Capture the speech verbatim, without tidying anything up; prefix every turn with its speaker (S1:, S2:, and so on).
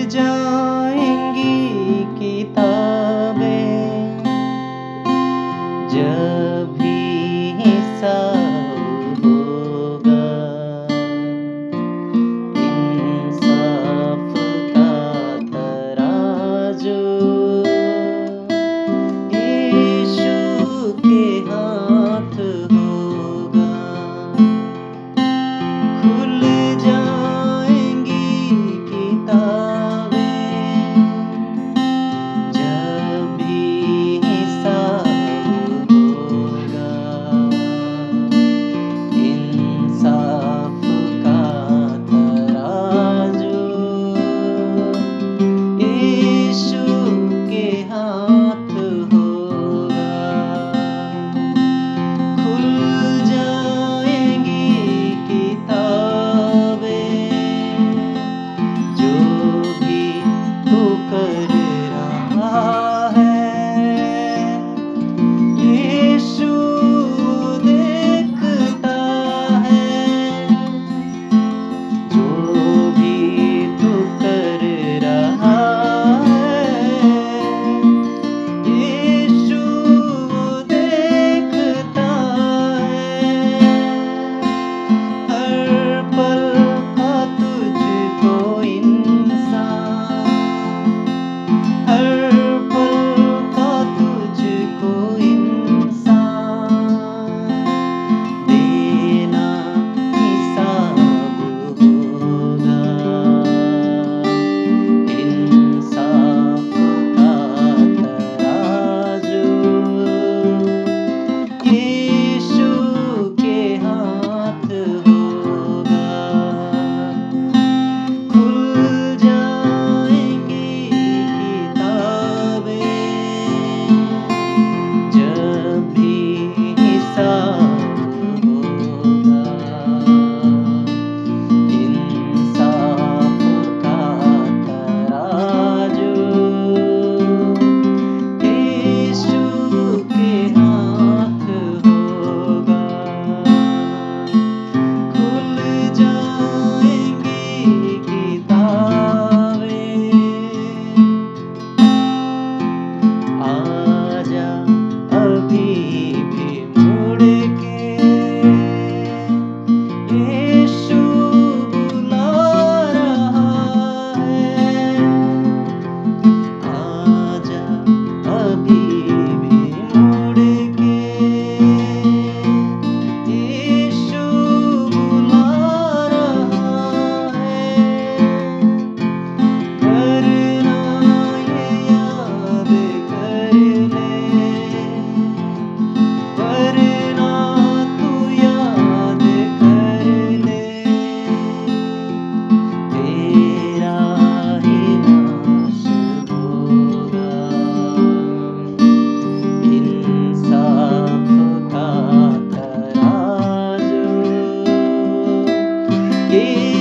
S1: जाएंगी किताबें जब भी हिसाब होगा। इंसाफ का तराजू यीशु के हाथ होगा। खुल जाएंगी किताबें जब भी हिसाब होगा। इंसाफ का तराजू यीशु के हाथ होगा। खुल जाएंगी किताबें जो भी तू कर रहा है। यीशु देखता है जो भी तू कर रहा है। यीशु देखता है हर पल का तुझको इंसान। हर पल का तुझको इंसान देना हिसाब होगा। इंसाफ का तराजू यीशु के हाथ होगा। खुल जाएंगी किताबें जब भी हिसाब होगा। इंसाफ का तराजू यीशु के हाथ होगा। खुल जाएंगी किताबें। आजा अभी भी मुड़ के यीशु बुला रहा है। आजा अभी भी मुड़ के यीशु बुला रहा है। करना ये याद कर ले वरना तू याद कर ले तेरा ही नाश होगा। इंसाफ का तराजू